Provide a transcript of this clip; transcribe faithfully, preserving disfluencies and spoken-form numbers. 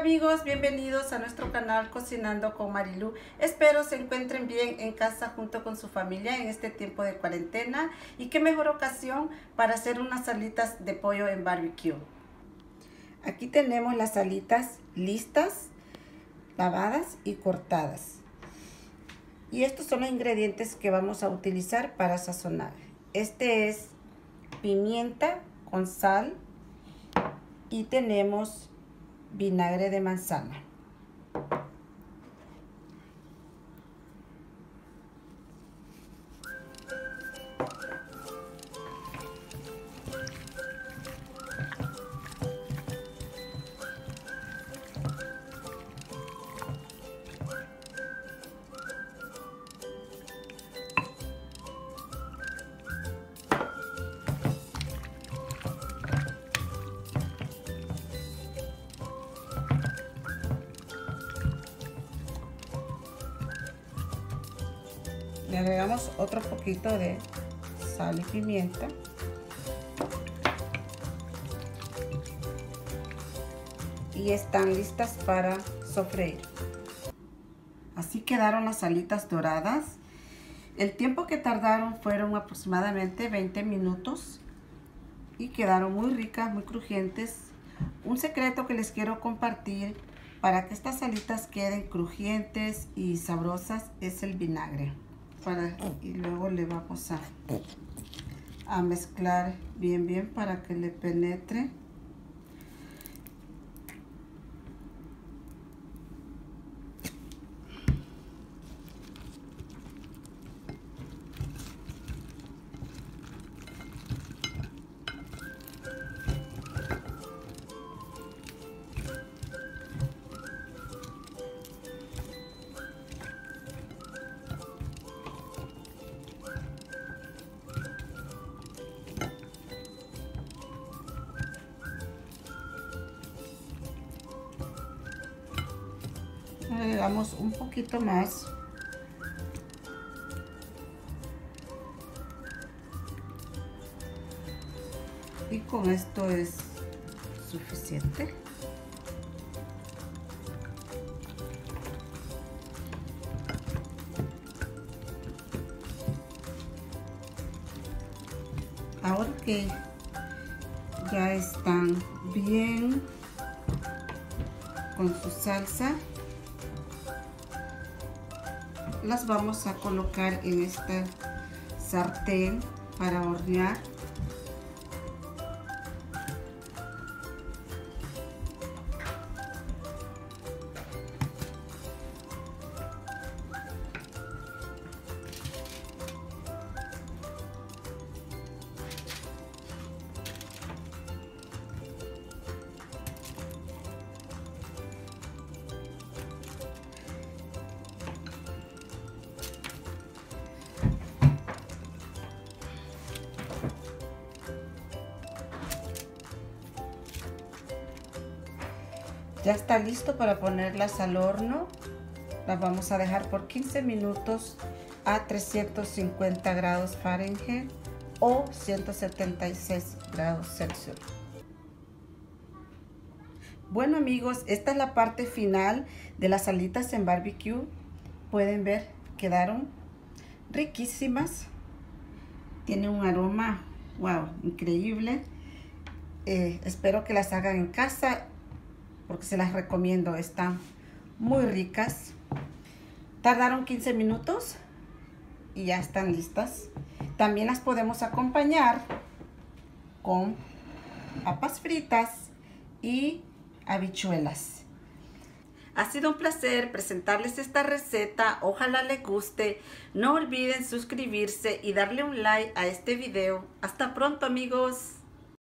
amigos, bienvenidos a nuestro canal Cocinando con Marilu. Espero se encuentren bien en casa junto con su familia en este tiempo de cuarentena. Y qué mejor ocasión para hacer unas alitas de pollo en barbecue. Aquí tenemos las alitas listas, lavadas y cortadas. Y estos son los ingredientes que vamos a utilizar para sazonar. Este es pimienta con sal y tenemos vinagre de manzana. Le agregamos otro poquito de sal y pimienta. Y están listas para sofreír. Así quedaron las alitas doradas. El tiempo que tardaron fueron aproximadamente veinte minutos. Y quedaron muy ricas, muy crujientes. Un secreto que les quiero compartir para que estas alitas queden crujientes y sabrosas es el vinagre. Para, y luego le vamos a, a mezclar bien bien para que le penetre. Agregamos un poquito más. Y con esto es suficiente. Ahora que ya están bien con su salsa, las vamos a colocar en esta sartén para hornear. Ya está listo para ponerlas al horno. Las vamos a dejar por quince minutos a trescientos cincuenta grados Fahrenheit o ciento setenta y seis grados Celsius. Bueno amigos, esta es la parte final de las alitas en barbecue. Pueden ver, quedaron riquísimas. Tiene un aroma, wow, increíble. Eh, espero que las hagan en casa, porque se las recomiendo, están muy ricas. Tardaron quince minutos y ya están listas. También las podemos acompañar con papas fritas y habichuelas. Ha sido un placer presentarles esta receta, ojalá les guste. No olviden suscribirse y darle un like a este video. Hasta pronto amigos.